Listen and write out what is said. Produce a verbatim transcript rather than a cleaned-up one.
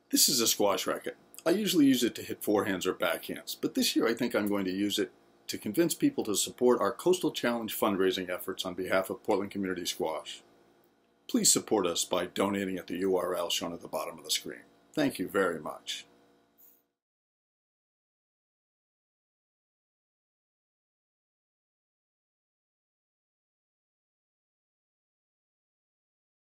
This is a squash racket. I usually use it to hit forehands or backhands, but this year I think I'm going to use it to convince people to support our Coastal Challenge fundraising efforts on behalf of Portland Community Squash. Please support us by donating at the U R L shown at the bottom of the screen. Thank you very much.